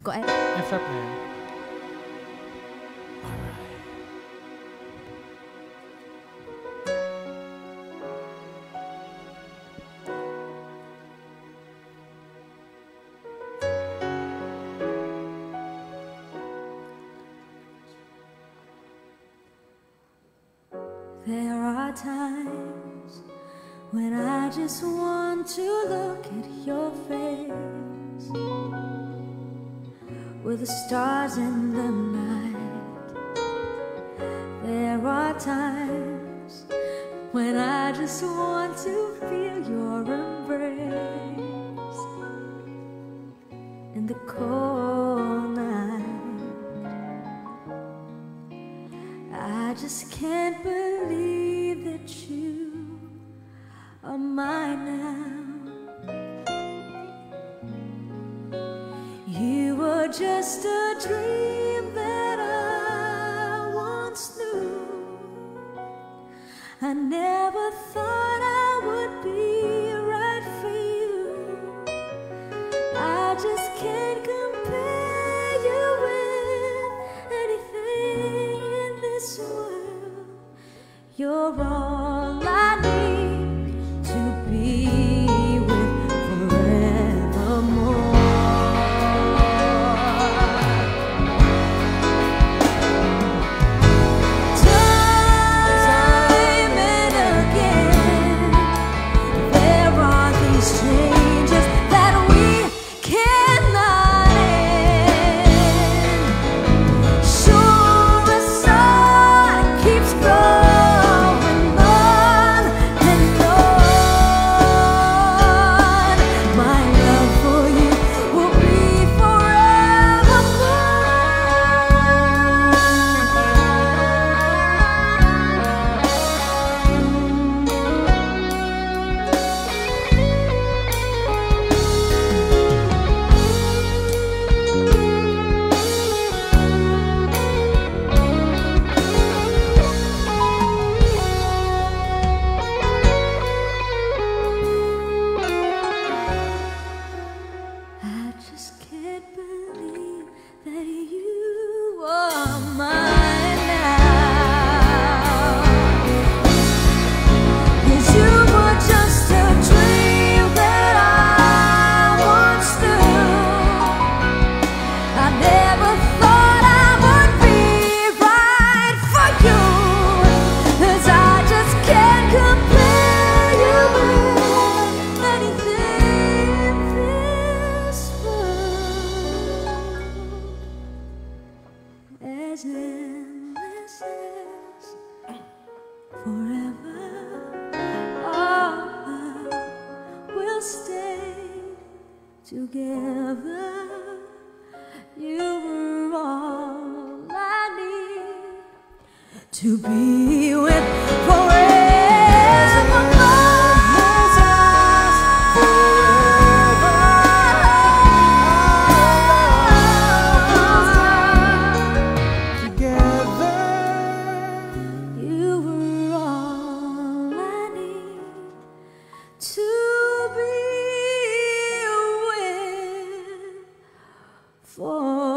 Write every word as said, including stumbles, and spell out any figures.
Có em. Em sắp nè. There are times when I just want to look at your face, with the stars in the night. There are times when I just want to feel your embrace in the cold night. I just can't believe that you are mine now. You were just a dream that I once knew. I never thought I would be right for you. I just can't compare you with anything in this world. You're all I need to be with forevermore. Time and again, there are these changes that we cannot end. Sure, the sun keeps growing on and on. My love for you will be I just can't believe that you are mine now. 'Cause you were just a dream that I once knew. I never thought I would be right for you. 'Cause I just can't compare you with anything in this world. As endless as forever, oh, we'll stay together. You were all I need to be with You were all I need to be with forever.